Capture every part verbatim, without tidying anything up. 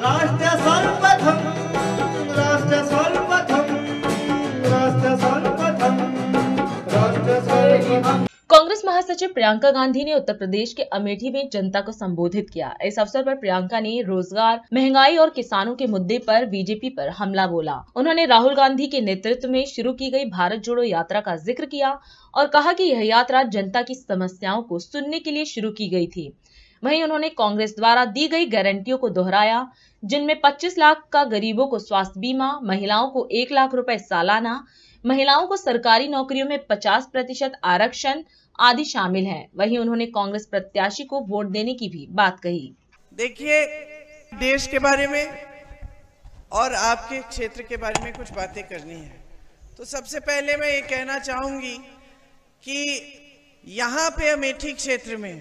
राष्ट्र सर्वप्रथम राष्ट्र सर्वप्रथम राष्ट्र सर्वप्रथम राष्ट्र सर्वप्रथम। कांग्रेस महासचिव प्रियंका गांधी ने उत्तर प्रदेश के अमेठी में जनता को संबोधित किया। इस अवसर पर प्रियंका ने रोजगार, महंगाई और किसानों के मुद्दे पर बीजेपी पर हमला बोला। उन्होंने राहुल गांधी के नेतृत्व में शुरू की गई भारत जोड़ो यात्रा का जिक्र किया और कहा कि यह यात्रा जनता की समस्याओं को सुनने के लिए शुरू की गई थी। वहीं उन्होंने कांग्रेस द्वारा दी गई गारंटियों को दोहराया, जिनमें पच्चीस लाख का गरीबों को स्वास्थ्य बीमा, महिलाओं को एक लाख रुपए सालाना, महिलाओं को सरकारी नौकरियों में पचास प्रतिशत आरक्षण आदि शामिल हैं। वहीं उन्होंने कांग्रेस प्रत्याशी को वोट देने की भी बात कही। देखिए, देश के बारे में और आपके क्षेत्र के बारे में कुछ बातें करनी है। तो सबसे पहले मैं ये कहना चाहूंगी कि यहाँ पे अमेठी क्षेत्र में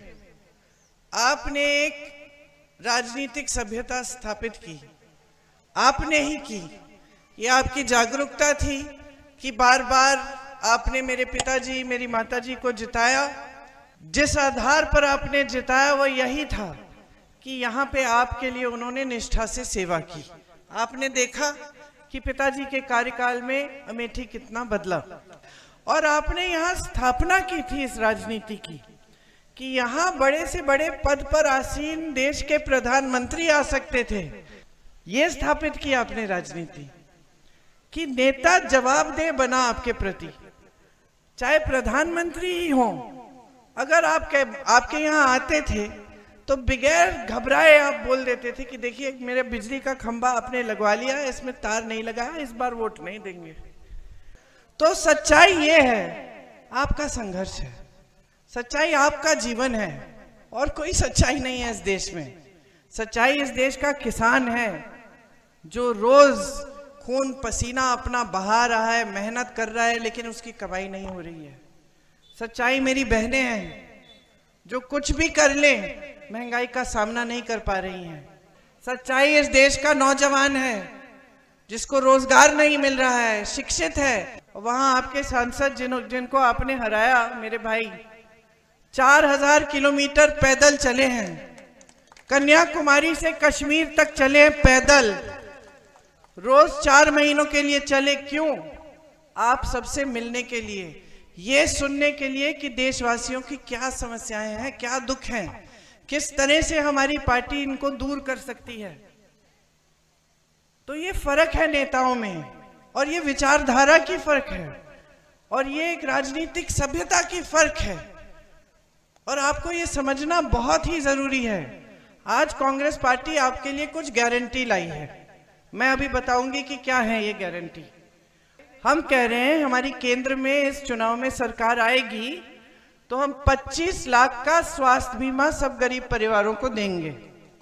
आपने एक राजनीतिक सभ्यता स्थापित की, आपने ही की। ये आपकी जागरूकता थी कि बार बार आपने मेरे पिताजी, मेरी माताजी को जिताया। जिस आधार पर आपने जिताया वो यही था कि यहाँ पे आपके लिए उन्होंने निष्ठा से सेवा की। आपने देखा कि पिताजी के कार्यकाल में अमेठी कितना बदला और आपने यहाँ स्थापना की थी इस राजनीति की कि यहाँ बड़े से बड़े पद पर आसीन देश के प्रधानमंत्री आ सकते थे। ये स्थापित किया आपने राजनीति कि नेता जवाबदेह बना आपके प्रति, चाहे प्रधानमंत्री ही हो। अगर आपके आपके यहाँ आते थे तो बगैर घबराए आप बोल देते थे कि देखिए मेरे बिजली का खंभा आपने लगवा लिया, इसमें तार नहीं लगाया, इस बार वोट नहीं देंगे। तो सच्चाई ये है, आपका संघर्ष है, सच्चाई आपका जीवन है और कोई सच्चाई नहीं है इस देश में। सच्चाई इस देश का किसान है जो रोज खून पसीना अपना बहा रहा है, मेहनत कर रहा है, लेकिन उसकी कमाई नहीं हो रही है। सच्चाई मेरी बहनें हैं जो कुछ भी कर ले महंगाई का सामना नहीं कर पा रही हैं। सच्चाई इस देश का नौजवान है जिसको रोजगार नहीं मिल रहा है, शिक्षित है। वहां आपके सांसद जिन जिनको आपने हराया, मेरे भाई चार हजार किलोमीटर पैदल चले हैं, कन्याकुमारी से कश्मीर तक चले हैं पैदल, रोज चार महीनों के लिए चले। क्यों? आप सबसे मिलने के लिए, ये सुनने के लिए कि देशवासियों की क्या समस्याएं हैं, क्या दुख हैं, किस तरह से हमारी पार्टी इनको दूर कर सकती है। तो ये फर्क है नेताओं में और ये विचारधारा की फर्क है और ये एक राजनीतिक सभ्यता की फर्क है और आपको ये समझना बहुत ही जरूरी है। आज कांग्रेस पार्टी आपके लिए कुछ गारंटी लाई है, मैं अभी बताऊंगी कि क्या है ये गारंटी। हम कह रहे हैं हमारी केंद्र में इस चुनाव में सरकार आएगी तो हम पच्चीस लाख का स्वास्थ्य बीमा सब गरीब परिवारों को देंगे।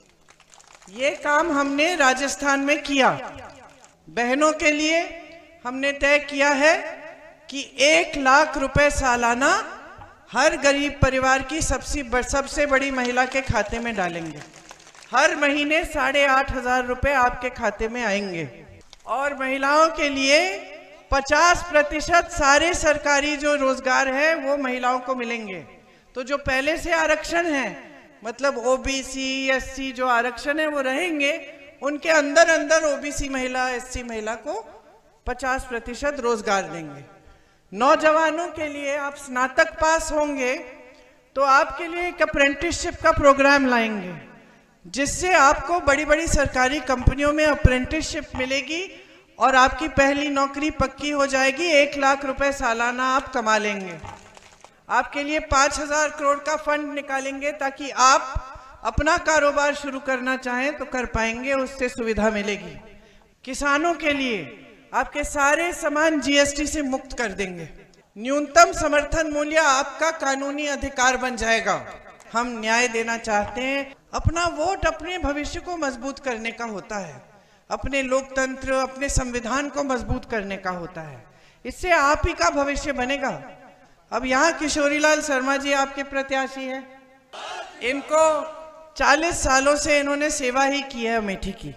ये काम हमने राजस्थान में किया। बहनों के लिए हमने तय किया है कि एक लाख रुपए सालाना हर गरीब परिवार की सबसे सबसे बड़ी महिला के खाते में डालेंगे। हर महीने साढ़े आठ हजार रुपए आपके खाते में आएंगे और महिलाओं के लिए पचास प्रतिशत सारे सरकारी जो रोजगार है वो महिलाओं को मिलेंगे। तो जो पहले से आरक्षण है, मतलब ओबीसी एससी जो आरक्षण है वो रहेंगे, उनके अंदर अंदर ओबीसी महिला एससी महिला को पचास प्रतिशत रोजगार देंगे। नौजवानों के लिए आप स्नातक पास होंगे तो आपके लिए एक अप्रेंटिसशिप का प्रोग्राम लाएंगे जिससे आपको बड़ी बड़ी सरकारी कंपनियों में अप्रेंटिसशिप मिलेगी और आपकी पहली नौकरी पक्की हो जाएगी। एक लाख रुपए सालाना आप कमा लेंगे। आपके लिए पांच हजार करोड़ का फंड निकालेंगे ताकि आप अपना कारोबार शुरू करना चाहें तो कर पाएंगे, उससे सुविधा मिलेगी। किसानों के लिए आपके सारे सामान जीएसटी से मुक्त कर देंगे। न्यूनतम समर्थन मूल्य आपका कानूनी अधिकार बन जाएगा। हम न्याय देना चाहते हैं। अपना वोट अपने भविष्य को मजबूत करने का होता है, अपने लोकतंत्र, अपने संविधान को मजबूत करने का होता है। इससे आप ही का भविष्य बनेगा। अब यहाँ किशोरीलाल शर्मा जी आपके प्रत्याशी हैं। इनको चालीस सालों से इन्होंने सेवा ही की है अमेठी की।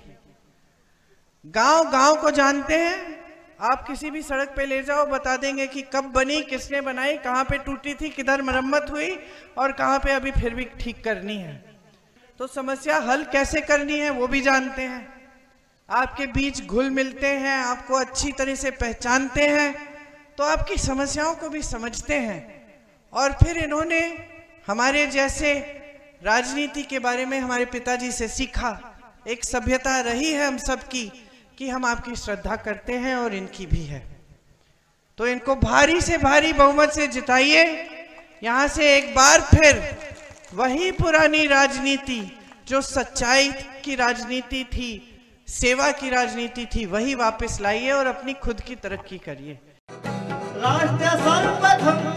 गांव गांव को जानते हैं। आप किसी भी सड़क पे ले जाओ, बता देंगे कि कब बनी, किसने बनाई, कहाँ पे टूटी थी, किधर मरम्मत हुई और कहाँ पे अभी फिर भी ठीक करनी है। तो तो समस्या हल कैसे करनी है वो भी जानते हैं, आपके बीच घुल मिलते हैं, आपको अच्छी तरह से पहचानते हैं, तो आपकी समस्याओं को भी समझते हैं। और फिर इन्होंने हमारे जैसे राजनीति के बारे में हमारे पिताजी से सीखा। एक सभ्यता रही है हम सब की कि हम आपकी श्रद्धा करते हैं और इनकी भी है। तो इनको भारी से भारी बहुमत से जिताइए। यहाँ से एक बार फिर वही पुरानी राजनीति जो सच्चाई की राजनीति थी, सेवा की राजनीति थी, वही वापस लाइए और अपनी खुद की तरक्की करिए। राष्ट्र सर्वप्रथम